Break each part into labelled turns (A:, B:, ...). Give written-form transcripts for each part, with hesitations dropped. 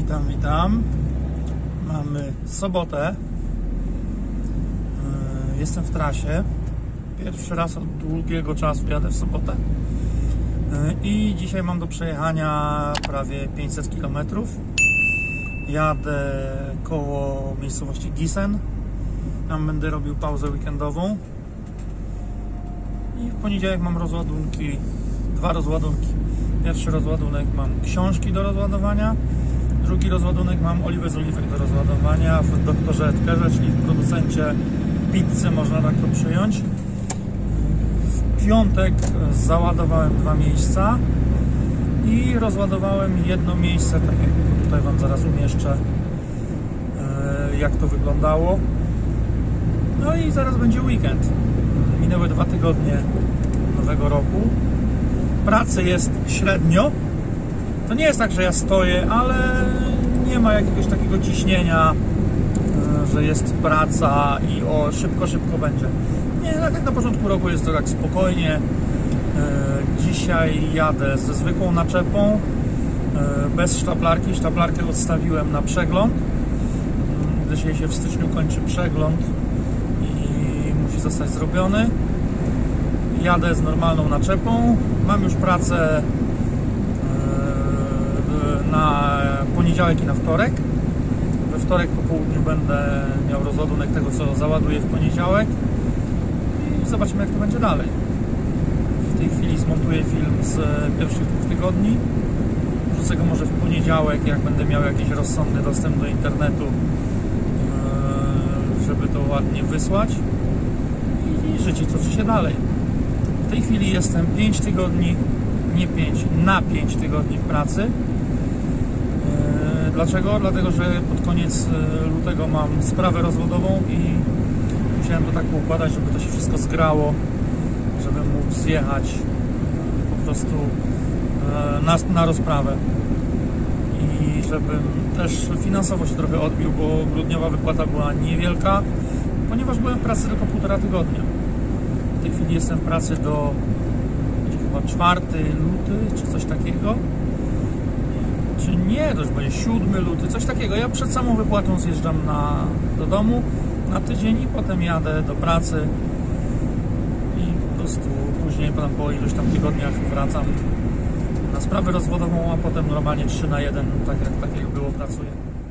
A: Witam. Mamy sobotę. Jestem w trasie. Pierwszy raz od długiego czasu jadę w sobotę. I dzisiaj mam do przejechania prawie 500 km. Jadę koło miejscowości Gießen. Tam będę robił pauzę weekendową. I w poniedziałek mam rozładunki, 2 rozładunki. Pierwszy rozładunek mam książki do rozładowania. Drugi rozładunek mam oliwę z oliwek do rozładowania w Doktorze Oetkerze, czyli w producencie pizzy, można tak to przyjąć. W piątek załadowałem 2 miejsca i rozładowałem jedno miejsce, tak jak tutaj Wam zaraz umieszczę, jak to wyglądało. No i zaraz będzie weekend. Minęły 2 tygodnie nowego roku. Pracy jest średnio. To nie jest tak, że ja stoję, ale nie ma jakiegoś takiego ciśnienia, że jest praca i szybko będzie. Nie, tak jak na początku roku jest to tak spokojnie. Dzisiaj jadę ze zwykłą naczepą, bez sztablarki. Sztablarkę odstawiłem na przegląd. Dzisiaj się w styczniu kończy przegląd i musi zostać zrobiony. Jadę z normalną naczepą. Mam już pracę na poniedziałek i na wtorek. We wtorek po południu będę miał rozładunek tego, co załaduję w poniedziałek i zobaczymy, jak to będzie dalej. W tej chwili zmontuję film z pierwszych 2 tygodni. Wrzucę go może w poniedziałek, jak będę miał jakiś rozsądny dostęp do internetu, żeby to ładnie wysłać i życie toczy się dalej. W tej chwili jestem 5 tygodni, nie 5, na 5 tygodni w pracy. Dlaczego? Dlatego, że pod koniec lutego mam sprawę rozwodową i musiałem to tak poukładać, żeby to się wszystko zgrało, żebym mógł zjechać po prostu na rozprawę i żebym też finansowo się trochę odbił, bo grudniowa wypłata była niewielka, ponieważ byłem w pracy tylko 1,5 tygodnia. W tej chwili jestem w pracy do chyba 4 luty, czy coś takiego. Czy nie, to już będzie 7 luty, coś takiego. Ja przed samą wypłatą zjeżdżam do domu na tydzień i potem jadę do pracy i po prostu później po iluś tam tygodniach wracam na sprawę rozwodową, a potem normalnie 3 na 1, tak jak było, pracuję.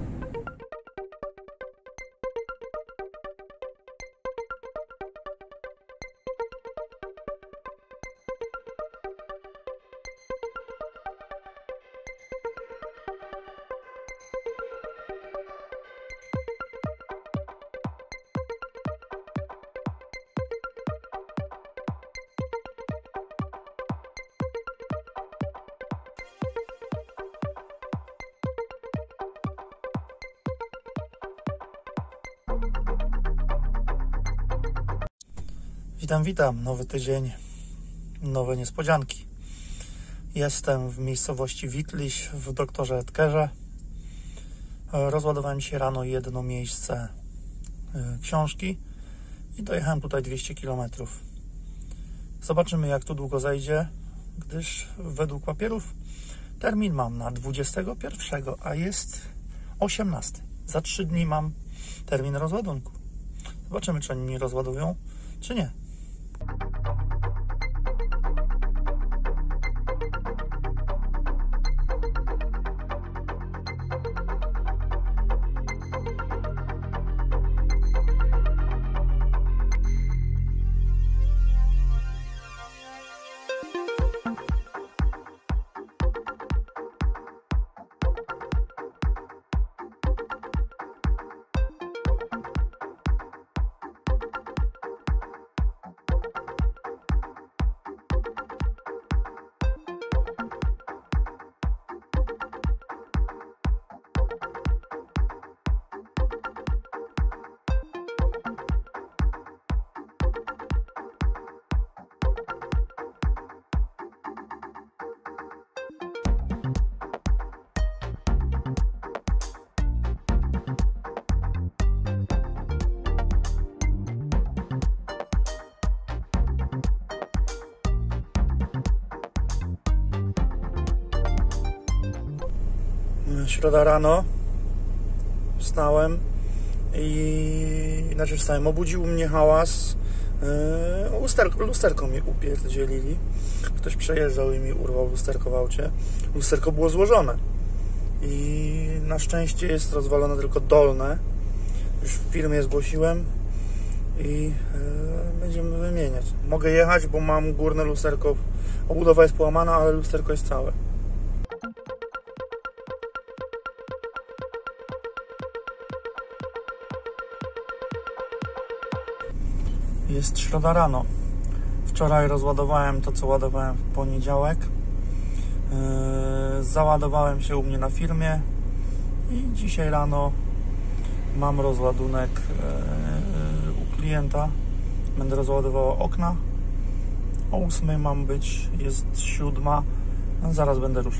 A: Witam, nowy tydzień, nowe niespodzianki. Jestem w miejscowości Wittlich w Doktorze Oetkerze. Rozładowałem się rano jedno miejsce książki i dojechałem tutaj 200 km. Zobaczymy, jak to długo zajdzie, gdyż według papierów termin mam na 21, a jest 18. Za 3 dni mam termin rozładunku. Zobaczymy, czy oni mnie rozładują, czy nie. Środa rano wstałem obudził mnie hałas. Lusterko mi upierdzielili. Ktoś przejeżdżał i mi urwał lusterko w aucie. Lusterko było złożone i na szczęście jest rozwalone tylko dolne. Już w firmie zgłosiłem i będziemy wymieniać. Mogę jechać, bo mam górne lusterko. Obudowa jest połamana, ale lusterko jest całe. Jest środa rano. Wczoraj rozładowałem to, co ładowałem w poniedziałek. Załadowałem się u mnie na firmie i dzisiaj rano mam rozładunek u klienta. Będę rozładował okna. O 8 mam być, jest 7. Zaraz będę ruszał.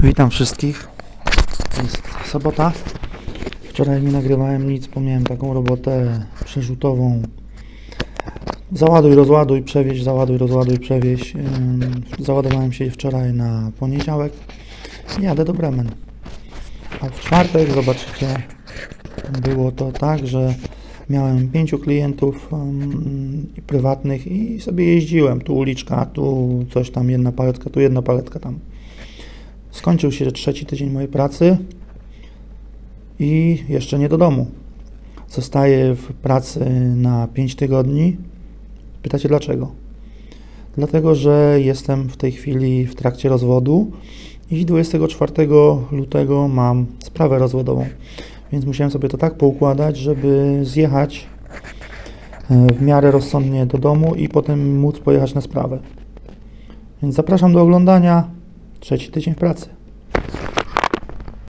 B: Witam wszystkich. Jest sobota. Wczoraj nie nagrywałem nic, bo miałem taką robotę przerzutową. Załaduj, rozładuj, przewieź, załaduj, rozładuj, przewieź. Załadowałem się wczoraj na poniedziałek i jadę do Bremen. A w czwartek, zobaczycie, było to tak, że miałem 5 klientów prywatnych i sobie jeździłem. Tu uliczka, tu coś tam, jedna paletka, tu jedna paletka tam. Skończył się 3. tydzień mojej pracy i jeszcze nie do domu. Zostaję w pracy na 5 tygodni. Pytacie dlaczego? Dlatego, że jestem w tej chwili w trakcie rozwodu i 24 lutego mam sprawę rozwodową. Więc musiałem sobie to tak poukładać, żeby zjechać w miarę rozsądnie do domu i potem móc pojechać na sprawę. Więc zapraszam do oglądania. 3. tydzień w pracy.